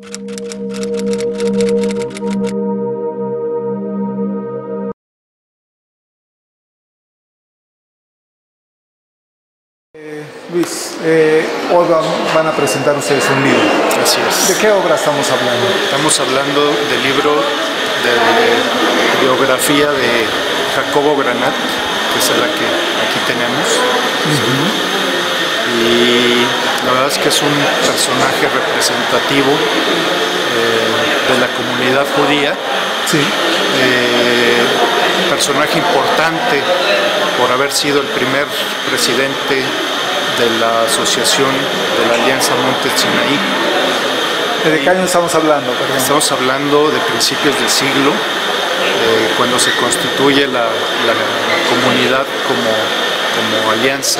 Luis, hoy van a presentar ustedes un libro. Así es. ¿De qué obra estamos hablando? Estamos hablando del libro de biografía de Jacobo Granat, que es la que aquí tenemos. Y la verdad es que es un personaje representativo de la comunidad judía. Sí. Personaje importante por haber sido el primer presidente de la asociación de la Alianza Monte Sinaí. ¿De qué año estamos hablando? Perdón. Estamos hablando de principios del siglo, cuando se constituye la comunidad como alianza,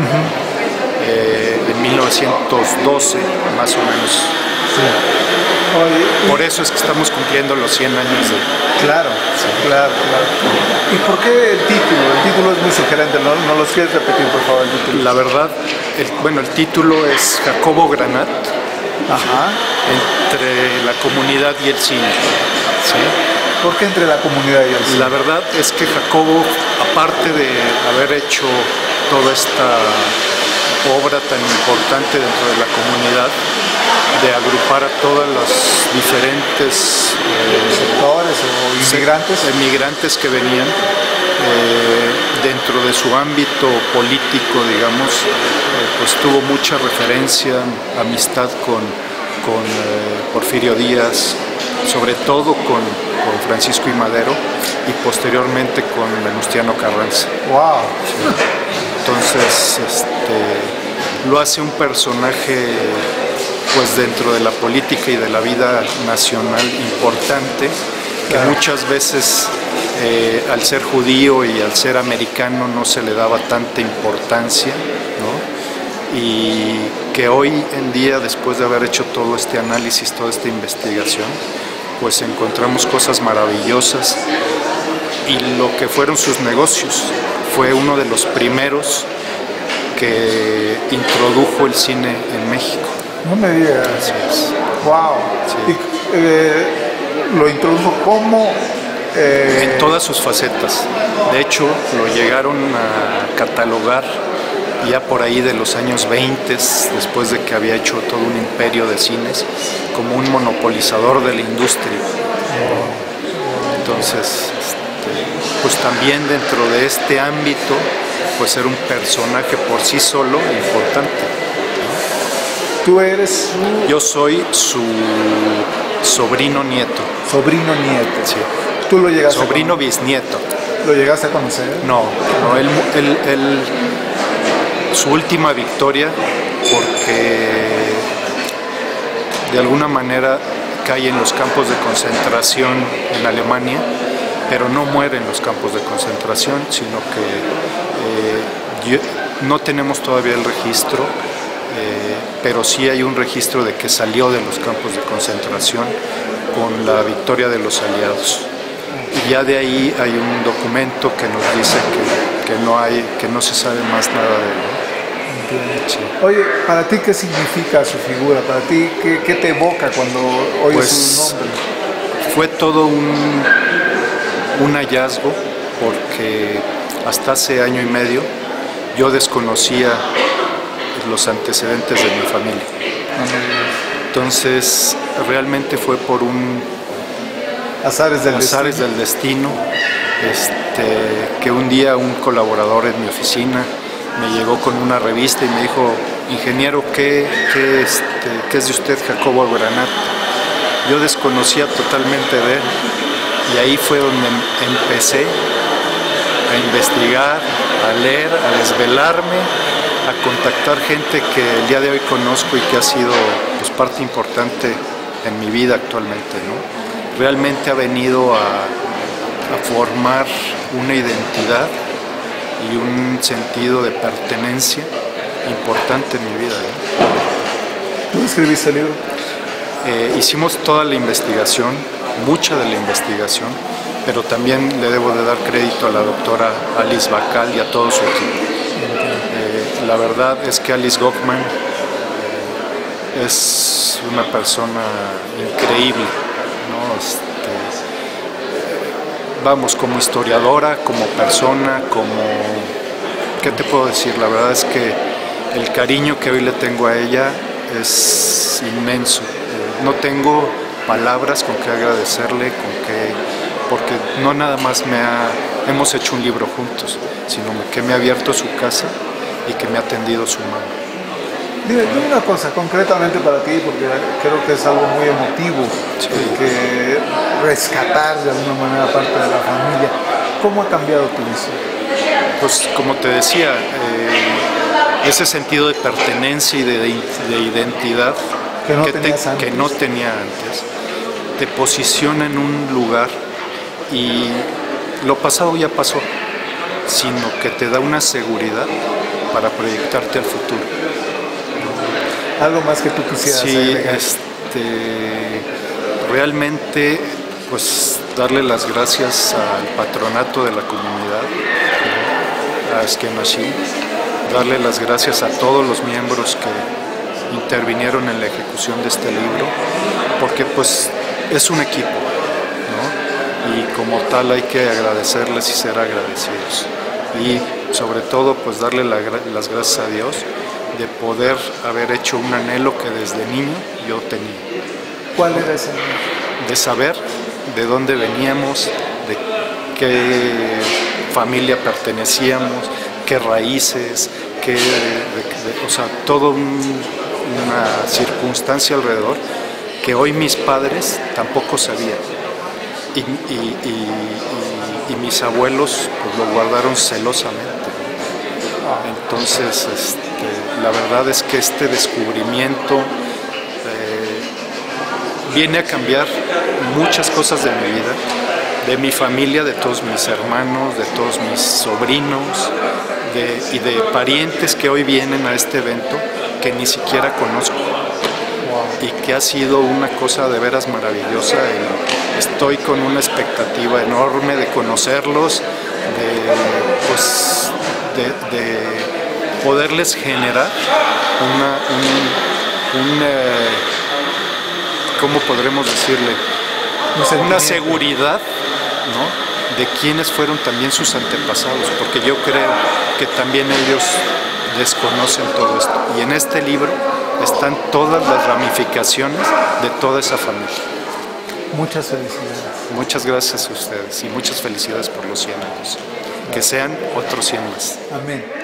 en 1912 más o menos. Sí. Oye, por eso es que estamos cumpliendo los 100 años de... Claro, sí. Claro. ¿Y por qué el título? El título es muy sugerente, ¿no los quieres repetir, por favor, el título? La verdad, el título es Jacobo Granat. Ajá. Entre la comunidad y el cine. ¿Sí? ¿Por qué entre la comunidad y el cine? La verdad es que Jacobo, aparte de haber hecho toda esta obra tan importante dentro de la comunidad, de agrupar a todos los diferentes sectores o inmigrantes que venían dentro de su ámbito político, digamos, pues tuvo mucha referencia, amistad con Porfirio Díaz, sobre todo con Francisco I. Madero y posteriormente con Venustiano Carranza. ¡Wow! Sí. Entonces, lo hace un personaje pues dentro de la política y de la vida nacional importante, que muchas veces al ser judío y al ser americano no se le daba tanta importancia, ¿no? Y que hoy en día, después de haber hecho todo este análisis, toda esta investigación, pues encontramos cosas maravillosas. Y lo que fueron sus negocios, fue uno de los primeros que introdujo el cine en México. No me digas. Así es. Wow. Sí. Y, lo introdujo como en todas sus facetas. De hecho, lo llegaron a catalogar ya por ahí de los años 20, después de que había hecho todo un imperio de cines, como un monopolizador de la industria. Entonces, pues también dentro de este ámbito, pues era un personaje por sí solo importante. ¿Tú eres Yo soy su sobrino nieto. Sobrino nieto. Sí. ¿Tú lo llegaste Sobrino bisnieto. ¿Lo llegaste a conocer? No, él su última victoria, porque de alguna manera cae en los campos de concentración en Alemania, pero no muere en los campos de concentración, sino que no tenemos todavía el registro, pero sí hay un registro de que salió de los campos de concentración con la victoria de los aliados. Y ya de ahí hay un documento que nos dice que no se sabe más nada de él. Sí. Oye, ¿para ti qué significa su figura? ¿Para ti qué te evoca cuando oyes su nombre? Fue todo un hallazgo, porque hasta hace año y medio yo desconocía los antecedentes de mi familia. Entonces realmente fue por un azares del destino, que un día un colaborador en mi oficina me llegó con una revista y me dijo: ingeniero, ¿qué es de usted, Jacobo Granat? Yo desconocía totalmente de él, y ahí fue donde empecé a investigar, a leer, a desvelarme, a contactar gente que el día de hoy conozco y que ha sido pues parte importante en mi vida actualmente, ¿no? Realmente ha venido a formar una identidad y un sentido de pertenencia importante en mi vida, ¿no? ¿Tú escribiste el libro? Hicimos toda la investigación, mucha de la investigación, pero también le debo de dar crédito a la doctora Alice Bacal y a todo su equipo. La verdad es que Alice Goffman es una persona increíble, ¿no? Vamos, como historiadora, como persona, ¿qué te puedo decir? La verdad es que el cariño que hoy le tengo a ella es inmenso. No tengo palabras con que agradecerle, porque no nada más hemos hecho un libro juntos, sino que me ha abierto su casa y que me ha tendido su mano. Dime una cosa concretamente para ti, porque creo que es algo muy emotivo, Sí. que rescatar de alguna manera parte de la familia. ¿Cómo ha cambiado tu visión? Pues como te decía, ese sentido de pertenencia y de identidad Que no tenía antes, te posiciona en un lugar y lo pasado ya pasó, sino que te da una seguridad para proyectarte al futuro. Algo más que tú quisieras agregar. Realmente, pues darle las gracias al patronato de la comunidad, a Esquemachín, darle las gracias a todos los miembros que intervinieron en la ejecución de este libro, porque pues es un equipo, ¿no? Y como tal hay que agradecerles y ser agradecidos. Y sobre todo pues darle las gracias a Dios de poder haber hecho un anhelo que desde niño yo tenía. ¿Cuál era ese anhelo? De saber de dónde veníamos, de qué familia pertenecíamos, qué raíces, o sea, toda una circunstancia alrededor que hoy mis padres tampoco sabían. Y mis abuelos pues, lo guardaron celosamente. Entonces, la verdad es que este descubrimiento viene a cambiar muchas cosas de mi vida, de mi familia, de todos mis hermanos, de todos mis sobrinos y de parientes que hoy vienen a este evento que ni siquiera conozco. Y que ha sido una cosa de veras maravillosa. Estoy con una expectativa enorme de conocerlos, de poderles generar ¿cómo podremos decirle? Una seguridad, ¿no? De quiénes fueron también sus antepasados, porque yo creo que también ellos desconocen todo esto. Y en este libro están todas las ramificaciones de toda esa familia. Muchas felicidades. Muchas gracias a ustedes y muchas felicidades por los 100 años. Que sean otros 100 más. Amén.